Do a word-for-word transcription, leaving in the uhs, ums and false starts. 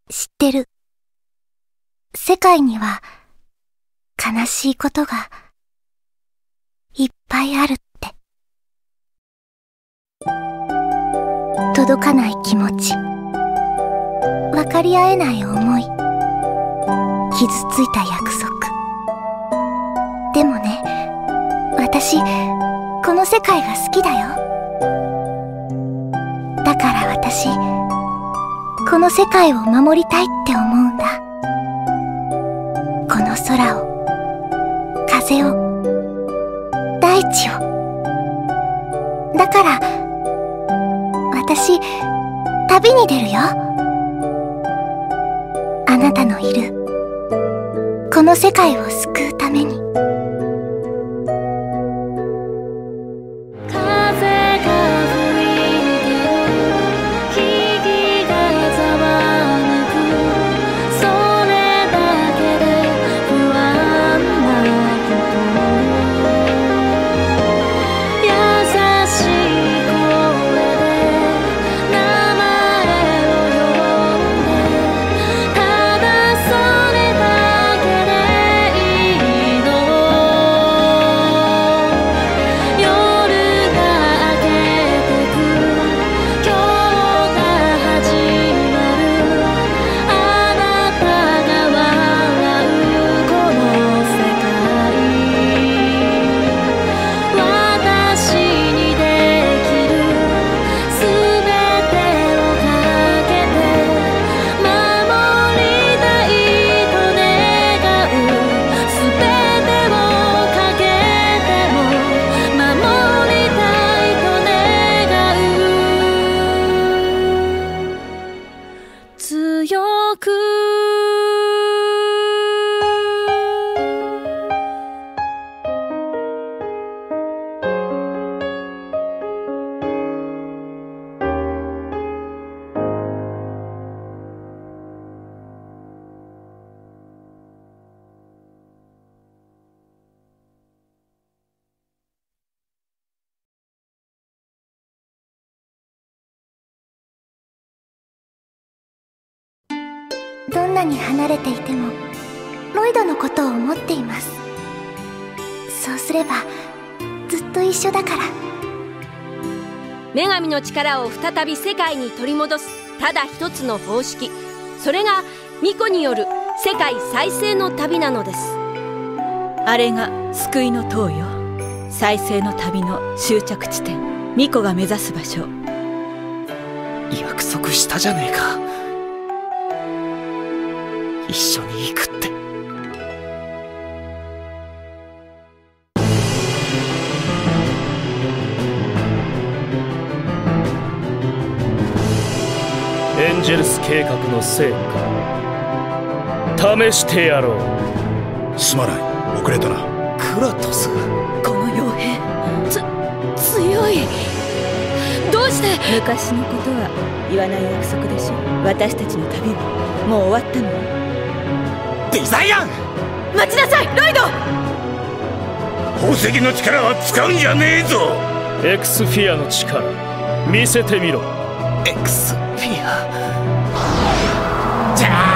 知ってる。世界には悲しいことがいっぱいあるって。届かない気持ち、分かり合えない思い、傷ついた約束。でもね、私、この世界が好きだよ。だから私、この世界を守りたいって思うんだ。この空を、風を、大地を。だから、私、旅に出るよ。あなたのいる、この世界を救うために。どんなに離れていてもロイドのことを思っています。そうすればずっと一緒だから。 女神の力を再び世界に取り戻すただ一つの方式、それが巫女による世界再生の旅なのです。 あれが救いの塔よ。再生の旅の終着地点、巫女が目指す場所。 約束したじゃねえか、一緒に行くって。 エンジェルス計画の成果、試してやろう。 すまない、遅れたな。 クラトス、 この傭兵つ強い。どうして。昔のことは言わない約束でしょ。私たちの旅はもう終わったのよ。 デザイアン、 待ちなさいロイド。 宝石の力は使うんじゃねえぞ。 エクスフィアの力見せてみろ。 エクスフィアじゃあ